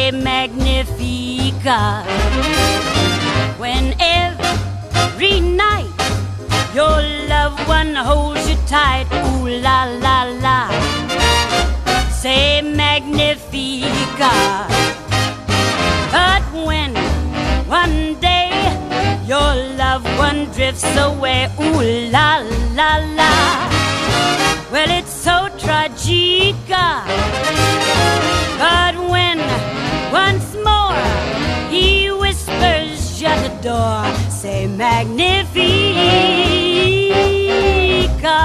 say Magnifica. When every night your loved one holds you tight, ooh la la la, say Magnifica. But when one day your loved one drifts away, ooh la la la, well it's so tragica. But when once more he whispers shut the door, say Magnifica.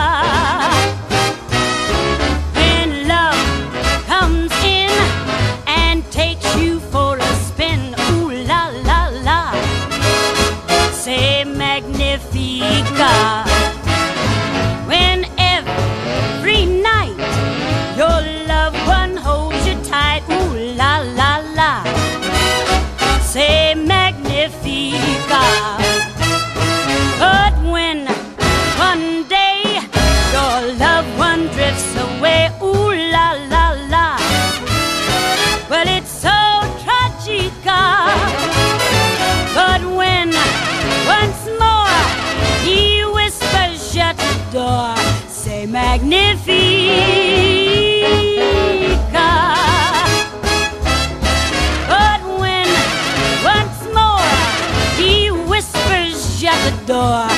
When love comes in and takes you for a spin, ooh la la la, say Magnifica. When every night your loved one holds you tight, ooh la la la, say Magnifica. But when one day your loved one drifts away, ooh la la la, well it's so tragica. But when once more he whispers shut the door, say Magnifica. But when once more he whispers shut the door,